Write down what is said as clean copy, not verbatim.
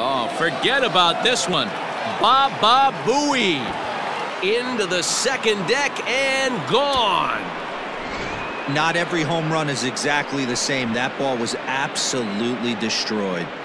Oh, forget about this one. Baba Booey. Into the second deck and gone. Not every home run is exactly the same. That ball was absolutely destroyed.